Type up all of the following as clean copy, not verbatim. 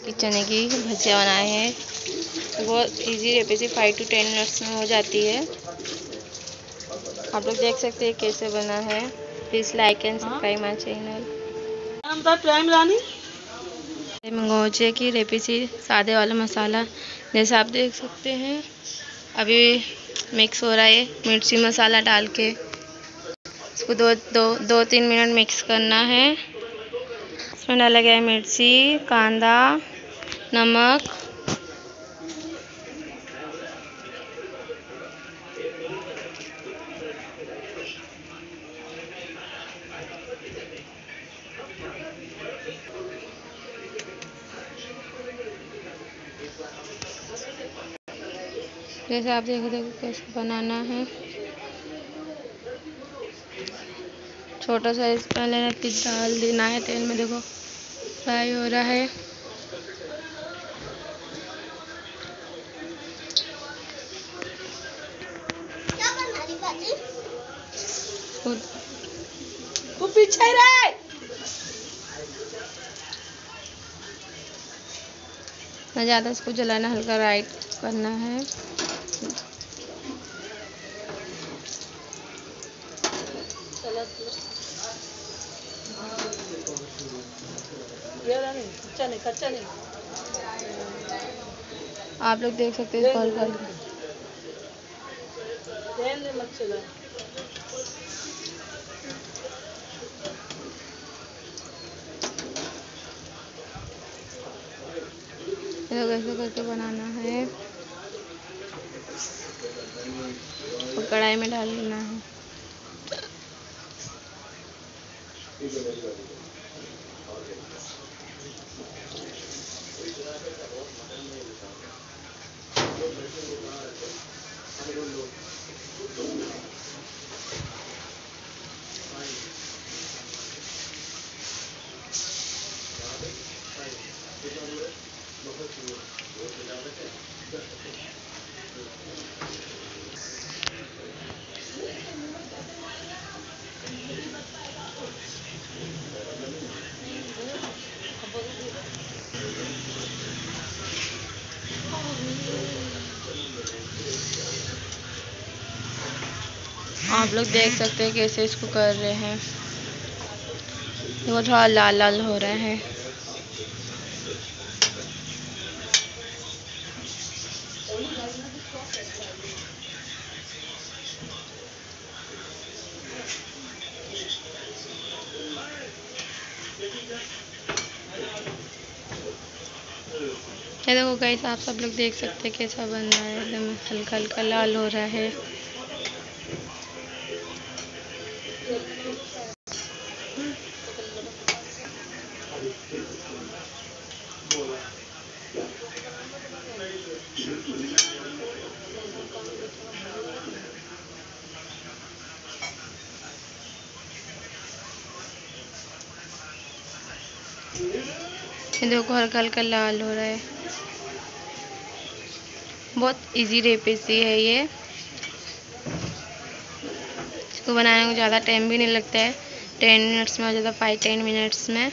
चने की भजिया बनाए हैं। बहुत इजी रेसिपी 5 to 10 मिनट्स में हो जाती है। आप लोग देख सकते हैं कैसे बना है। Please like and subscribe my channel. मंगोजे की रेसिपी सादे वाला मसाला जैसे आप देख सकते हैं अभी मिक्स हो रहा है। मिर्ची मसाला डाल के इसको दो तीन मिनट मिक्स करना है। इसमें डाला गया है मिर्ची, कांदा, नमक, जैसे आप देखो कैसे बनाना है। छोटा साइज पहले डाल देना है तेल में। देखो फ्राई हो रहा है। क्या बना रही बाजी? वो पीछे रहे। ना ज़्यादा इसको जलाना, हल्का राइट करना है। कच्चा नहीं। आप लोग देख सकते हैं इसको हल्का ऐसे करके बनाना है और कढ़ाई में डाल लेना है। आप लोग देख सकते हैं कैसे इसको कर रहे हैं। वो थोड़ा लाल लाल हो रहा है। ये देखो गाइस, आप सब लोग देख सकते हैं कैसा बन रहा है। एकदम हल्का हल्का लाल हो रहा है। ये देखो हल्का हल्का लाल हो रहा है। बहुत इजी रेसिपी है ये। इसको बनाने में ज़्यादा टाइम भी नहीं लगता है। 10 मिनट्स में हो जाता है, 5-10 मिनट्स में।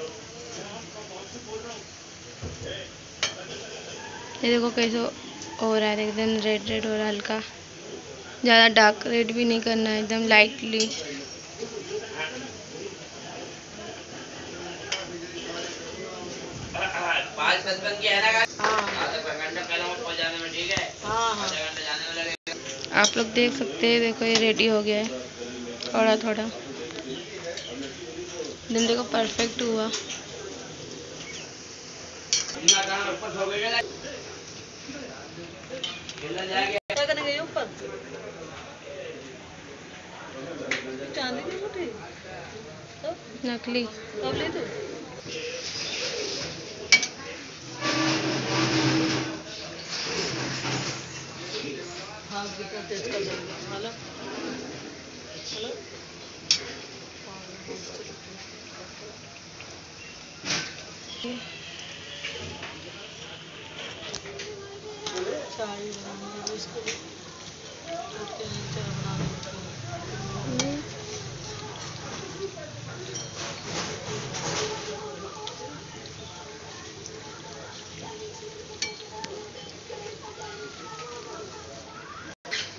ये देखो कैसे हो रहा है। एकदम रेड रेड हो रहा है हल्का। ज़्यादा डार्क रेड भी नहीं करना है, एकदम लाइटली। आप लोग देख सकते हैं। देखो ये रेडी हो गया है थोड़ा थोड़ा। दिन देखो परफेक्ट हुआ। नकली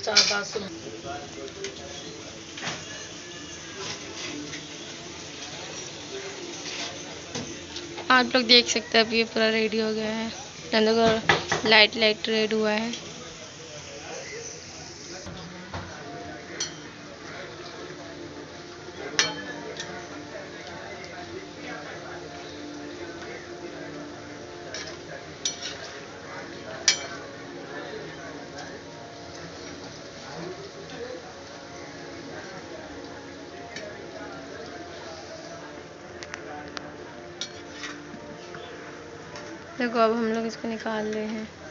चार बात सुन। आप लोग देख सकते हैं अभी ये पूरा रेडी हो गया है। अंदर का लाइट लाइट रेड हुआ है। देखो अब हम लोग इसको निकाल रहे हैं।